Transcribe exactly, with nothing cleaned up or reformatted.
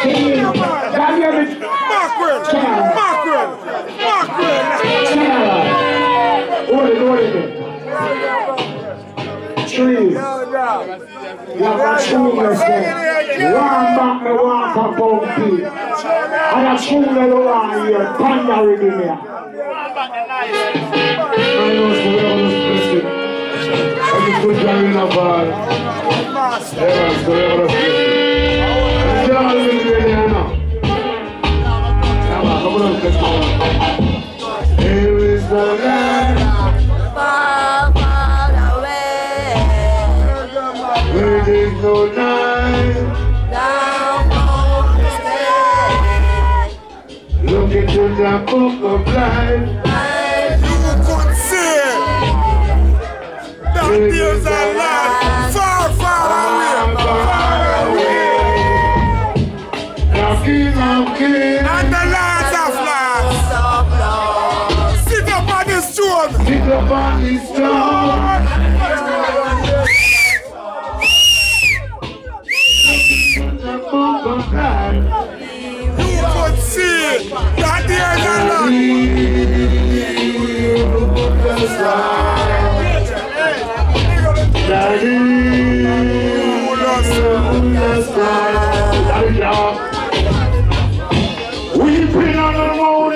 Mackerel! Mackerel! Mackerel! Hold it, hold it. Trees. You have a shoeless there. One back, the one for bumpy. And a shoeless the one here. Panda with him here. I know it's the way of this person. I just put that in a ball. Yeah, it's the way of this person. It's all in here now. Come on, come on, let's go. Here is the land. Far, far away. Where there's no night. Down home to stay. Look into the book of life. You could see that there's a land far, far away. Far away. The King of Kings. And the Lord of Lords. Sit up on this throne. Sit up on this throne.